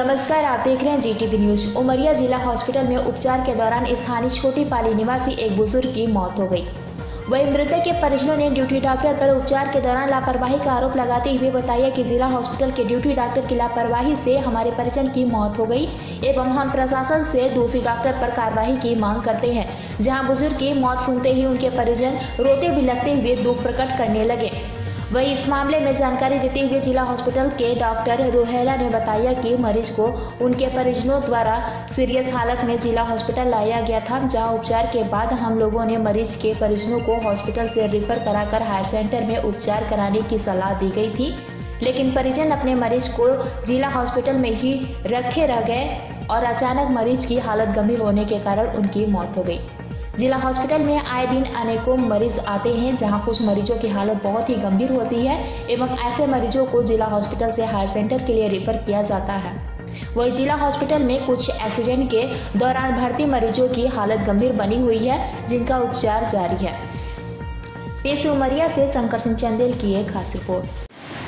नमस्कार, आप देख रहे हैं जीटीवी न्यूज। उमरिया जिला हॉस्पिटल में उपचार के दौरान स्थानीय छोटी पाली निवासी एक बुजुर्ग की मौत हो गई। वहीं मृतक के परिजनों ने ड्यूटी डॉक्टर पर उपचार के दौरान लापरवाही का आरोप लगाते हुए बताया कि जिला हॉस्पिटल के ड्यूटी डॉक्टर की लापरवाही से हमारे परिजन की मौत हो गई एवं हम प्रशासन से दूसरी डॉक्टर पर कार्रवाई की मांग करते हैं। जहां बुजुर्ग की मौत सुनते ही उनके परिजन रोते बिलखते हुए दुख प्रकट करने लगे। वहीं इस मामले में जानकारी देते हुए जिला हॉस्पिटल के डॉक्टर रुहेला ने बताया कि मरीज को उनके परिजनों द्वारा सीरियस हालत में जिला हॉस्पिटल लाया गया था, जहां उपचार के बाद हम लोगों ने मरीज के परिजनों को हॉस्पिटल से रेफर कराकर हायर सेंटर में उपचार कराने की सलाह दी गई थी, लेकिन परिजन अपने मरीज को जिला हॉस्पिटल में ही रखे रह गए और अचानक मरीज की हालत गंभीर होने के कारण उनकी मौत हो गई। जिला हॉस्पिटल में आए दिन अनेकों मरीज आते हैं, जहां कुछ मरीजों की हालत बहुत ही गंभीर होती है एवं ऐसे मरीजों को जिला हॉस्पिटल से हायर सेंटर के लिए रेफर किया जाता है। वहीं जिला हॉस्पिटल में कुछ एक्सीडेंट के दौरान भर्ती मरीजों की हालत गंभीर बनी हुई है, जिनका उपचार जारी है। पेश उमरिया से शंकर सिंह चंदेल की एक खास रिपोर्ट।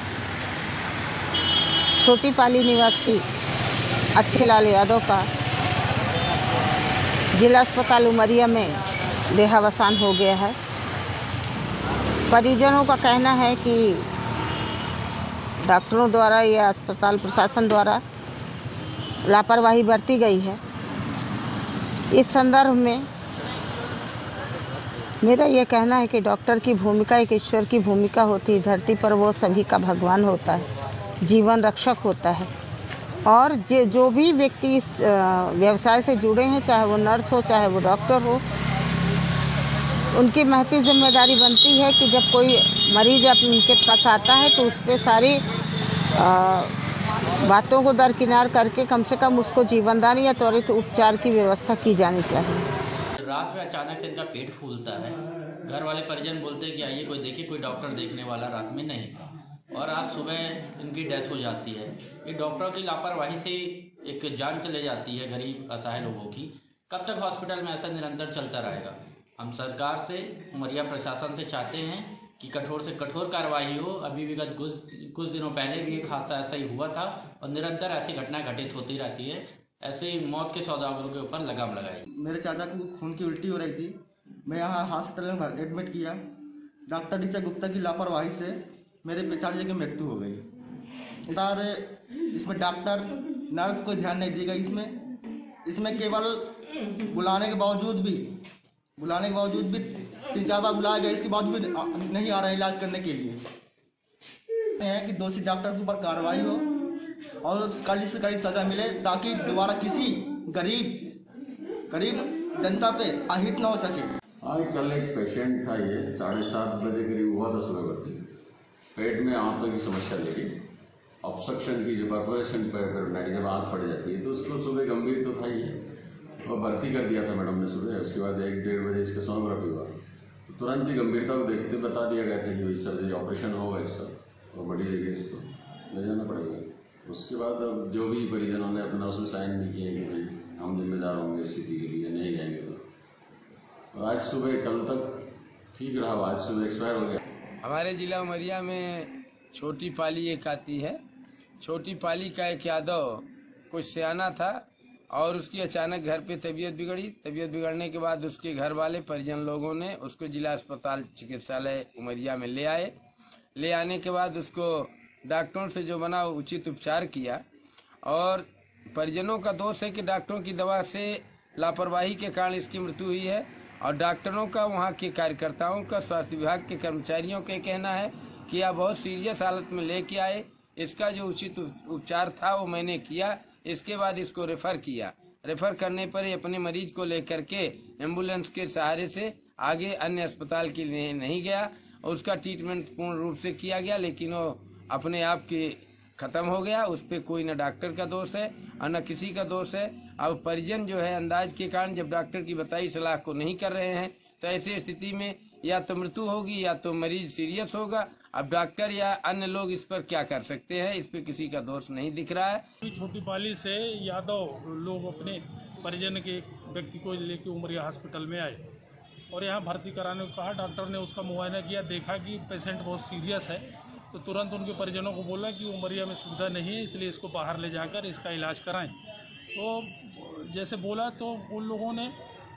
छोटी पाली निवासी अच्छेलाल यादव का जिला अस्पताल उमरिया में देहावसान हो गया है। परिजनों का कहना है कि डॉक्टरों द्वारा या अस्पताल प्रशासन द्वारा लापरवाही बरती गई है। इस संदर्भ में मेरा ये कहना है कि डॉक्टर की भूमिका एक ईश्वर की भूमिका होती है। धरती पर वो सभी का भगवान होता है, जीवन रक्षक होता है, और जो भी व्यक्ति इस व्यवसाय से जुड़े हैं, चाहे वो नर्स हो चाहे वो डॉक्टर हो, उनकी महती जिम्मेदारी बनती है कि जब कोई मरीज उनके पास आता है तो उस पर सारी बातों को दरकिनार करके कम से कम उसको जीवनदान या त्वरित उपचार की व्यवस्था की जानी चाहिए। रात में अचानक से इनका पेट फूलता है। घर वाले परिजन बोलते हैं कि आइए कोई देखिए, कोई डॉक्टर देखने वाला रात में नहीं था, और आज सुबह इनकी डेथ हो जाती है। ये डॉक्टरों की लापरवाही से एक जान चले जाती है गरीब असहाय लोगों की। कब तक हॉस्पिटल में ऐसा निरंतर चलता रहेगा? हम सरकार से, उमरिया प्रशासन से चाहते हैं कि कठोर से कठोर कार्रवाई हो। अभी विगत कुछ दिनों पहले भी एक हादसा ऐसा ही हुआ था और निरंतर ऐसी घटनाएं घटित होती रहती है। ऐसे मौत के सौदागरों के ऊपर लगाम लगाई। मेरे चाचा को खून की उल्टी हो रही थी, मैं यहाँ हॉस्पिटल में एडमिट किया। डॉक्टर ऋचा गुप्ता की लापरवाही से मेरे पिताजी की मृत्यु हो गई। सारे इसमें डॉक्टर नर्स को ध्यान नहीं दी गई। इसमें केवल बुलाने के बावजूद भी 3-4 बार बुलाया गया, इसके बावजूद भी नहीं आ रहे इलाज करने के लिए। है कि दोषी डॉक्टर के ऊपर कार्रवाई हो और कड़ी से कड़ी सजा मिले, ताकि दोबारा किसी गरीब जनता पे अहित न हो सके। आज कल एक पेशेंट था, ये 7:30 बजे करीब हुआ था सुबह भर्ती। पेट में आंतों की समस्या लगी, ऑब्स्ट्रक्शन की, जो परफोरेशन पर जब आंत पड़ जाती है तो उसको सुबह गंभीर तो था ही, और भर्ती कर दिया था मैडम ने सुबह। उसके बाद 1-1:30 बजे इसका सोनोग्राफी हुआ, तो तुरंत ही गंभीरता को देखते बता दिया गया था कि सर्जरी ऑपरेशन होगा इसका, और बड़ी जगह इसको ले जाना पड़ेगा। उसके बाद अब जो भी परिजनों ने अपना उसमें साइन भी किए कि भाई हम जिम्मेदार होंगे इस स्थिति के लिए, नहीं जाएंगे तो। आज सुबह कल तक ठीक रहा, आज सुबह एक्सपायर हो गया। हमारे जिला उमरिया में छोटी पाली एक आती है। छोटी पाली का एक यादव कुछ सियाना था और उसकी अचानक घर पे तबीयत बिगड़ी। तबीयत बिगड़ने के बाद उसके घर वाले परिजन लोगों ने उसको जिला अस्पताल चिकित्सालय उमरिया में ले आए। ले आने के बाद उसको डॉक्टरों से जो बना उचित उपचार किया, और परिजनों का दोष है कि डॉक्टरों की दवा से लापरवाही के कारण इसकी मृत्यु हुई है, और डॉक्टरों का, वहाँ के कार्यकर्ताओं का, स्वास्थ्य विभाग के कर्मचारियों का कहना है कि यह बहुत सीरियस हालत में लेके आए। इसका जो उचित उपचार था वो मैंने किया। इसके बाद इसको रेफर किया। रेफर करने पर अपने मरीज को लेकर के एम्बुलेंस के सहारे से आगे अन्य अस्पताल के लिए नहीं गया, और उसका ट्रीटमेंट पूर्ण रूप से किया गया, लेकिन वो अपने आप के खत्म हो गया। उस पर कोई न डॉक्टर का दोष है और न किसी का दोष है। अब परिजन जो है अंदाज के कारण जब डॉक्टर की बताई सलाह को नहीं कर रहे हैं, तो ऐसी स्थिति में या तो मृत्यु होगी या तो मरीज सीरियस होगा। अब डॉक्टर या अन्य लोग इस पर क्या कर सकते हैं? इस पर किसी का दोष नहीं दिख रहा है। छोटी पाली से यादव लोग अपने परिजन के व्यक्ति को लेकर उमरिया हॉस्पिटल में आए और यहाँ भर्ती कराने को कहा। डॉक्टर ने उसका मुआयना किया, देखा कि पेशेंट बहुत सीरियस है तो तुरंत उनके परिजनों को बोला कि उमरिया में सुविधा नहीं है, इसलिए इसको बाहर ले जाकर इसका इलाज कराएं। तो जैसे बोला तो उन लोगों ने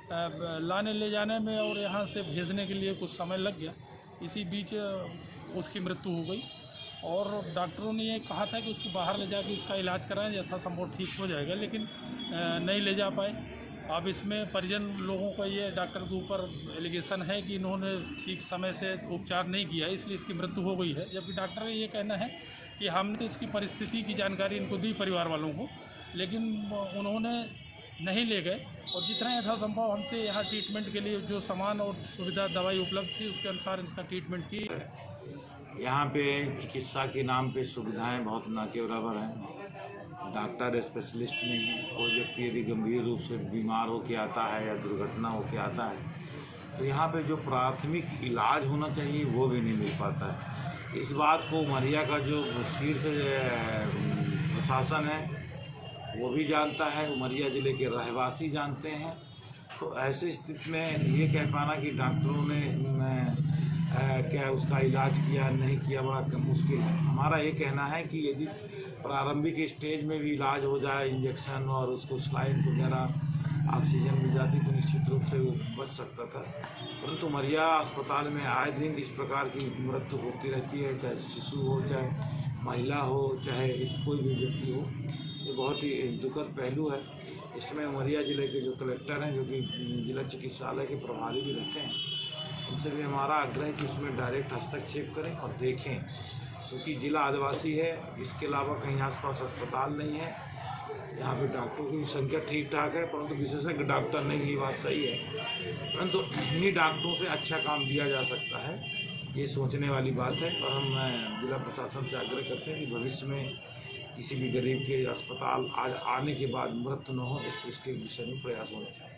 लाने ले जाने में और यहाँ से भेजने के लिए कुछ समय लग गया। इसी बीच उसकी मृत्यु हो गई और डॉक्टरों ने ये कहा था कि उसको बाहर ले जाकर इसका इलाज कराएं, यथासंभव ठीक हो जाएगा, लेकिन नहीं ले जा पाए। अब इसमें परिजन लोगों का ये डॉक्टर के ऊपर एलिगेशन है कि इन्होंने ठीक समय से उपचार नहीं किया, इसलिए इसकी मृत्यु हो गई है। जबकि डॉक्टर का ये कहना है कि हमने इसकी परिस्थिति की जानकारी इनको दी परिवार वालों को, लेकिन उन्होंने नहीं ले गए और जितना यथासंभव हमसे यहाँ ट्रीटमेंट के लिए जो सामान और सुविधा दवाई उपलब्ध थी उसके अनुसार इसका ट्रीटमेंट की। यहाँ पे चिकित्सा के नाम पे सुविधाएं बहुत ना के बराबर हैं। डॉक्टर स्पेशलिस्ट नहीं है। कोई व्यक्ति यदि गंभीर रूप से बीमार होकर आता है या दुर्घटना होकर आता है तो यहाँ पे जो प्राथमिक इलाज होना चाहिए वो भी नहीं मिल पाता है। इस बात को उमरिया का जो शीर्ष प्रशासन है वो भी जानता है, उमरिया जिले के रहवासी जानते हैं। तो ऐसी स्थिति में ये कह पाना कि डॉक्टरों ने क्या उसका इलाज किया नहीं किया बड़ा मुश्किल है। हमारा ये कहना है कि यदि प्रारंभिक स्टेज में भी इलाज हो जाए, इंजेक्शन और उसको स्लाइन वगैरह ऑक्सीजन मिल जाती तो निश्चित रूप से वो बच सकता था। परंतु उमरिया अस्पताल में आए दिन इस प्रकार की मृत्यु होती रहती है, चाहे शिशु हो, चाहे महिला हो, चाहे कोई भी व्यक्ति हो। ये बहुत ही दुखद पहलू है। इसमें उमरिया जिले के जो कलेक्टर हैं, जो कि जिला चिकित्सालय के प्रभारी भी रहते हैं, उनसे भी हमारा आग्रह है कि इसमें डायरेक्ट हस्तक्षेप करें और देखें, क्योंकि जिला आदिवासी है, इसके अलावा कहीं आसपास अस्पताल नहीं है। यहाँ पे डॉक्टरों की संख्या ठीक ठाक है, परंतु विशेषज्ञ डॉक्टर नहीं, ये बात सही है। परंतु इन्हीं डॉक्टरों से अच्छा काम दिया जा सकता है, ये सोचने वाली बात है। और हम जिला प्रशासन से आग्रह करते हैं कि भविष्य में किसी भी गरीब के अस्पताल आने के बाद मृत्यु न हो, इसके विषय में प्रयास होना चाहिए।